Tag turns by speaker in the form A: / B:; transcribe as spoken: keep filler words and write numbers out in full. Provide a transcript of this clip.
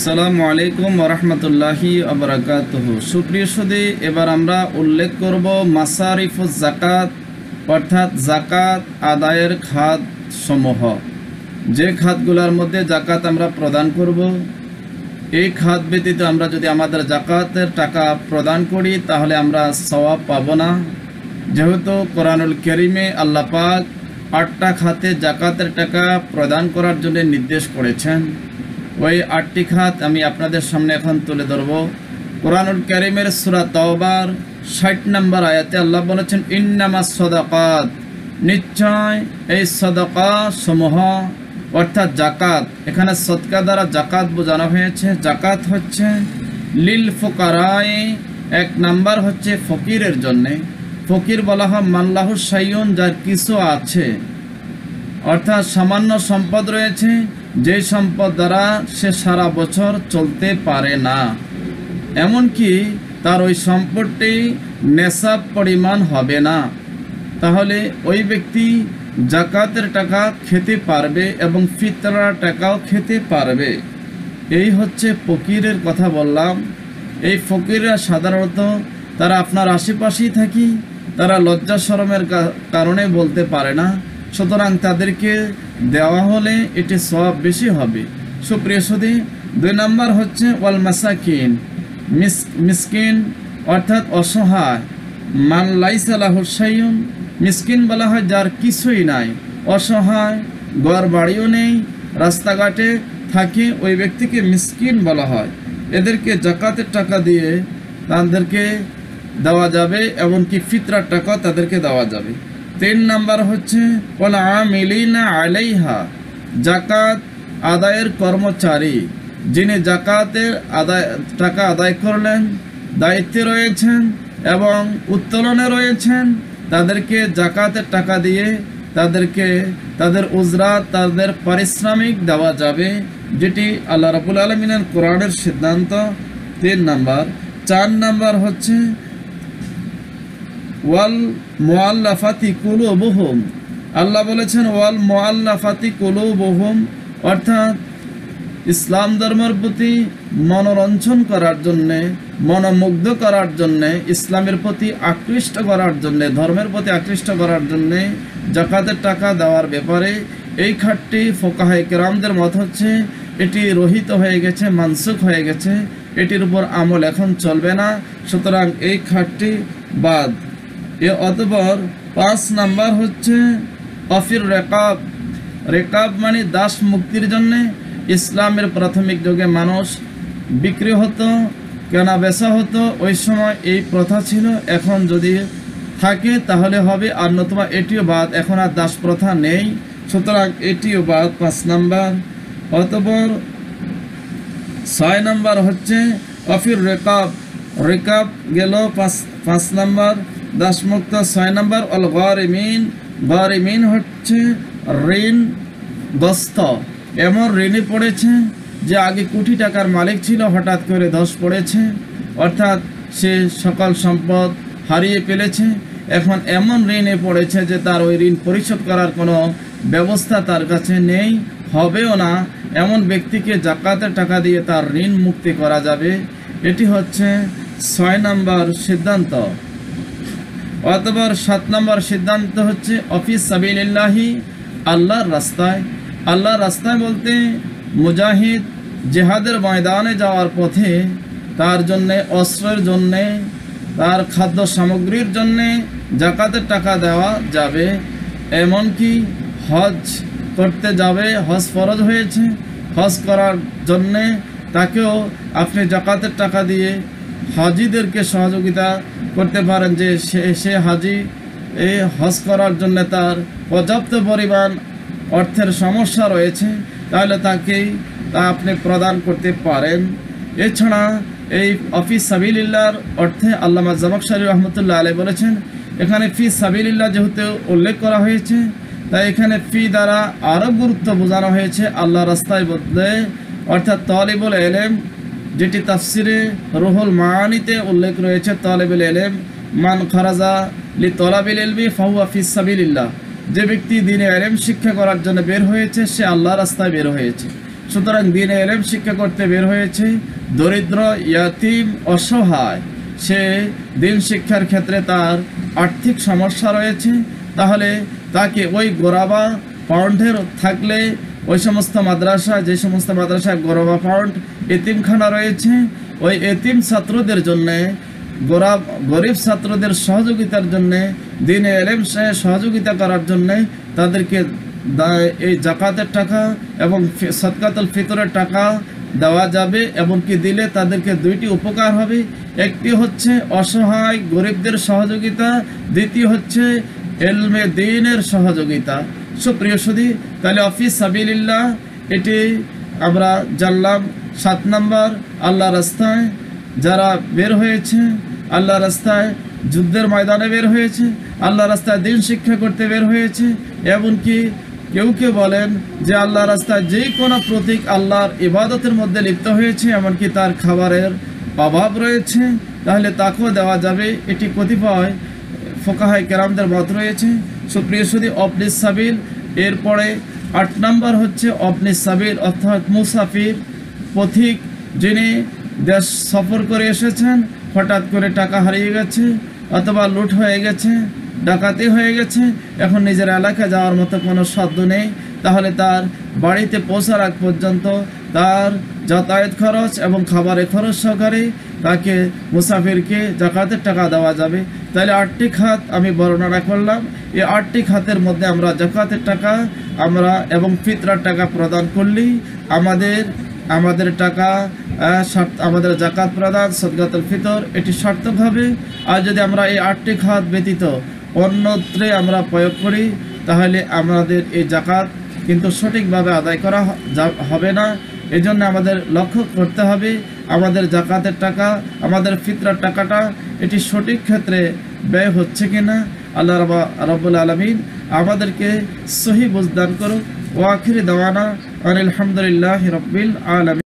A: আসসালামু আলাইকুম ওয়া রাহমাতুল্লাহি ওয়া বারাকাতুহু। সুপ্রিয় সুধী, এবার আমরা উল্লেখ করব মাসারিফুজ যাকাত অর্থাৎ যাকাত আদায়ের খাত সমূহ। যে খাতগুলোর মধ্যে যাকাত আমরা প্রদান করব, এই খাত ব্যতীত আমরা যদি আমাদের যাকাতের টাকা প্রদান করি তাহলে আমরা সওয়াব পাব না। যেহেতু কোরআনুল কারীমে আল্লাহ পাক আটটা খাতে যাকাতের টাকা প্রদান করার জন্য নির্দেশ করেছেন। ওই আটটি খাত আমি আপনাদের সামনে এখন তুলে ধরব। কোরআনুল কারীমের সূরা তাওবার ষাট নম্বর আয়াতে আল্লাহ বলেছেন, ইন্নামাস সাদাকাত, নিশ্চয় এই সাদাকা সমূহ অর্থাৎ জাকাত, এখানে সদকা দ্বারা জাকাত বোঝানো হয়েছে। জাকাত হচ্ছে লিল ফুকারায়ে, এক নাম্বার হচ্ছে ফকিরের জন্যে। ফকির বলা হয় মাল্লাহু শাইউন, যার কিছু আছে, অর্থাৎ সামান্য সম্পদ রয়েছে, যে সম্পদ দ্বারা সে সারা বছর চলতে পারে না, এমনকি তার ওই সম্পদটি নেশাব পরিমাণ হবে না, তাহলে ওই ব্যক্তি জাকাতের টাকা খেতে পারবে এবং ফিতরার টাকাও খেতে পারবে। এই হচ্ছে ফকিরের কথা বললাম। এই ফকিররা সাধারণত তারা আপনার আশেপাশেই থাকি, তারা লজ্জা শরমের কারণে বলতে পারে না, সুতরাং তাদেরকে দেওয়া হলে এটি সওয়াব বেশি হবে। সুপ্রিয় সুধী, দুই নম্বর হচ্ছে ওয়াল মাসাকিন, মিস মিসকিন অর্থাৎ অসহায়। মান লাইসা লাহু শাইউন, মিসকিন বলা হয় যার কিছুই নাই, অসহায়, ঘর বাড়িও নেই, রাস্তাঘাটে থাকে, ওই ব্যক্তিকে মিসকিন বলা হয়। এদেরকে যাকাতের টাকা দিয়ে তাদেরকে দেওয়া যাবে, এমনকি ফিতরার টাকা তাদেরকে দেওয়া যাবে। তিন নাম্বার হচ্ছে ওয়াল আমিলিনা আলাইহা, জাকাত আদায়ের কর্মচারী, যিনি জাকাতের আদায় টাকা আদায় করলেন, দায়িত্বে রয়েছেন এবং উত্তোলনে রয়েছেন, তাদেরকে জাকাতের টাকা দিয়ে তাদেরকে তাদের উজরা, তাদের পারিশ্রমিক দেওয়া যাবে, যেটি আল্লাহ রাব্বুল আলামিনের কোরআনের সিদ্ধান্ত। তিন নাম্বার। চার নাম্বার হচ্ছে ওয়াল মুআল্লাফাতি কুলুবুহুম, আল্লাহ বলেছেন ওয়াল মুআল্লাফাতি কুলুবুহুম, অর্থাৎ ইসলাম ধর্মের প্রতি মনোরঞ্জন করার জন্যে, মনোমুগ্ধ করার জন্যে, ইসলামের প্রতি আকৃষ্ট করার জন্যে, ধর্মের প্রতি আকৃষ্ট করার জন্যে জাকাতের টাকা দেওয়ার ব্যাপারে এই খাতটি ফুকাহায়ে কেরামদের মত হচ্ছে এটি রহিত হয়ে গেছে, মানসুখ হয়ে গেছে, এটির উপর আমল এখন চলবে না, সুতরাং এই খাতটি বাদ। এ অতঃপর পাঁচ নাম্বার হচ্ছে অফির রেকাব, রেকাব মানে দাস মুক্তির জন্যে। ইসলামের প্রাথমিক যুগে মানুষ বিক্রি হতো, কেনা বেচা হতো, ওই সময় এই প্রথা ছিল, এখন যদি থাকে তাহলে হবে, আর নতুবা এটিও বাদ, এখন আর দাস প্রথা নেই, সুতরাং এটিও বাদ। পাঁচ নাম্বার। অতঃপর ছয় নাম্বার হচ্ছে অফির রেকাব, রেকাব গেল পাঁচ পাঁচ নাম্বার দাসমুক্ত। ছয় নাম্বার অল গারিমিন, গারিমিন হচ্ছে ঋণগ্রস্ত, এমন ঋণে পড়েছে যে আগে কোটি টাকার মালিক ছিল, হঠাৎ করে ধস পড়েছে, অর্থাৎ সে সকল সম্পদ হারিয়ে ফেলেছে, এখন এমন ঋণে পড়েছে যে তার ওই ঋণ পরিশোধ করার কোনো ব্যবস্থা তার কাছে নেই, হবেও না, এমন ব্যক্তিকে জাকাতের টাকা দিয়ে তার ঋণ মুক্তি করা যাবে। এটি হচ্ছে ছয় নম্বর সিদ্ধান্ত। অতঃপর সাত নম্বর সিদ্ধান্ত হচ্ছে অফিস সাবিলিল্লাহি, আল্লাহর রাস্তায়। আল্লাহর রাস্তায় বলতে মুজাহিদ জিহাদের ময়দানে যাওয়ার পথে তার জন্যে, অস্ত্রের জন্যে, তার খাদ্য সামগ্রীর জন্যে জাকাতের টাকা দেওয়া যাবে। এমনকি হজ করতে যাবে, হজ ফরজ হয়েছে, হজ করার জন্যে তাকেও আপনি জাকাতের টাকা দিয়ে হাজিদেরকে সহযোগিতা করতে পারেন, যে সে সে হাজি এই হজ করার জন্য তার পর্যাপ্ত পরিমাণ অর্থের সমস্যা রয়েছে, তাহলে তাকেই তা আপনি প্রদান করতে পারেন। এছাড়া এই অফিস সাবিলিল্লাহর অর্থে আল্লামা জামাখশরী রহমতুল্লাহ আলাইহি বলেছেন, এখানে ফি সাবিলিল্লাহ যেহেতু উল্লেখ করা হয়েছে, তাই এখানে ফি দ্বারা আরও গুরুত্ব বোঝানো হয়েছে আল্লাহ রাস্তায় বদলে, অর্থাৎ তালিবুল ইলম, যেটি তাফসিরে রুহুল মাআনিতে উল্লেখ রয়েছে, তালিবুল ইলম মান খারাজা লি তালাবিল ইলমি ফাহুয়া ফি সাবিলিল্লাহ, যে ব্যক্তি দ্বীনে ইলম শিক্ষা করার জন্য বের হয়েছে সে আল্লাহর রাস্তায় বের হয়েছে। সুতরাং দিনে এলেম শিক্ষা করতে বের হয়েছে, দরিদ্র, ইয়াতিম, অসহায়, সে দিন শিক্ষার ক্ষেত্রে তার আর্থিক সমস্যা রয়েছে, তাহলে তাকে ওই গোরাবা পাউন্ডের থাকলে ওই সমস্ত মাদ্রাসা, যে সমস্ত মাদ্রাসায় গোরাবা পাউন্ড এতিমখানা রয়েছে, ওই এতিম ছাত্রদের জন্যে, গোরা গরিব ছাত্রদের সহযোগিতার জন্যে, দিনে এলেম সহযোগিতা করার জন্যে তাদেরকে এই জাকাতের টাকা এবং সদকাতুল ফিতরের টাকা দেওয়া যাবে। এমনকি দিলে তাদেরকে দুইটি উপকার হবে, একটি হচ্ছে অসহায় গরিবদের সহযোগিতা, দ্বিতীয় হচ্ছে এলমে দ্বীনের সহযোগিতা। সুপ্রিয় সুধী, তাহলে অফিস সাবিলিল্লাহ এটি আমরা জানলাম। সাত নম্বর, আল্লাহ রাস্তায় যারা বের হয়েছে, আল্লাহ রাস্তায় যুদ্ধের ময়দানে বের হয়েছে, আল্লাহ রাস্তায় দিন শিক্ষা করতে বের হয়েছে, এমনকি কেউ কেউ বলেন যে আল্লাহ রাস্তায় যে কোনো প্রতীক আল্লাহর ইবাদতের মধ্যে লিপ্ত হয়েছে, এমনকি তার খাবারের অভাব রয়েছে, তাহলে তাকেও দেওয়া যাবে। এটি কতিপয় ফোকাহায়ে কেরামদের মত রয়েছে। সুপ্রিয় সুধী, অবনিস সাবিল, এরপরে আট নম্বর হচ্ছে অবনিস সাবিল অর্থাৎ মুসাফির, পথিক, যিনি দেশ সফর করে এসেছেন, হঠাৎ করে টাকা হারিয়ে গেছে অথবা লুট হয়ে গেছে, ডাকাতি হয়ে গেছে, এখন নিজের এলাকায় যাওয়ার মতো কোনো সাধ্য নেই, তাহলে তার বাড়িতে পৌঁছার আগ পর্যন্ত তার যাতায়াত খরচ এবং খাবারের খরচ সহকারে তাকে মুসাফিরকে জাকাতের টাকা দেওয়া যাবে। তাহলে আটটি খাত আমি বর্ণনা করলাম। এই আটটি খাতের মধ্যে আমরা জাকাতের টাকা আমরা এবং ফিতরার টাকা প্রদান করলেই আমাদের আমাদের টাকা আমাদের জাকাত প্রদান, সদকাতুল ফিতর এটি সার্থক হবে। আর যদি আমরা এই আটটি খাত ব্যতীত অন্যত্রে আমরা প্রয়োগ করি, তাহলে আমাদের এই জাকাত কিন্তু সঠিকভাবে আদায় করা হবে না। এই জন্য আমাদের লক্ষ্য করতে হবে আমাদের জাকাতের টাকা, আমাদের ফিতরার টাকাটা এটি সঠিক ক্ষেত্রে ব্যয় হচ্ছে কিনা। আল্লাহ রাব্বুল আলামিন আমাদেরকে সহি বুঝদান করুক। ওয়া আখিরি দাওয়ানা আলহামদুলিল্লাহি রাব্বিল আলামিন।